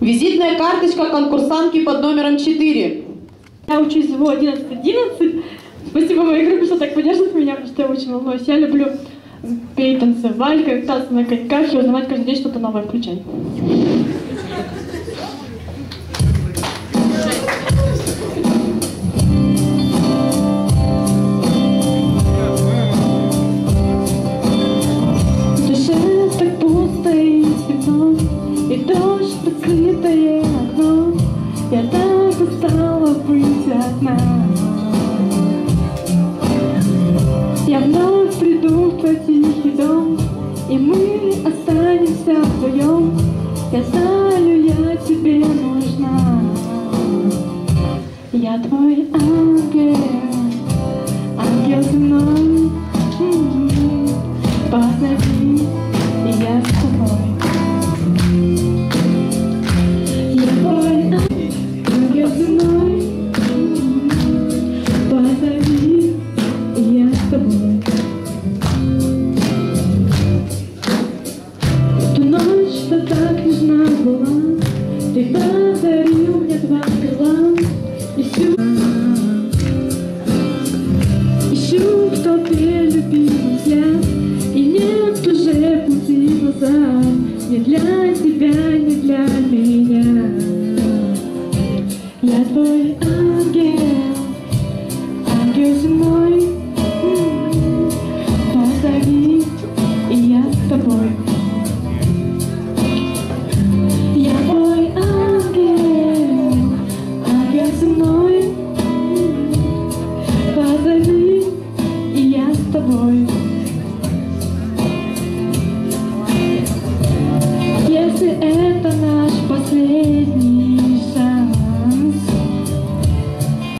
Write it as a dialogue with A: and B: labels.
A: Визитная карточка конкурсантки под номером 4.
B: Я учусь в 11-11. Спасибо моей группе, что так поддерживает меня, потому что я очень волнуюсь. Я люблю петь, танцевать, кататься на коньках и узнавать каждый день что-то новое, включай. И дождь, закрытое окно, я так устала быть одна. Я вновь приду в твой тихий дом, и мы останемся вдвоем. Я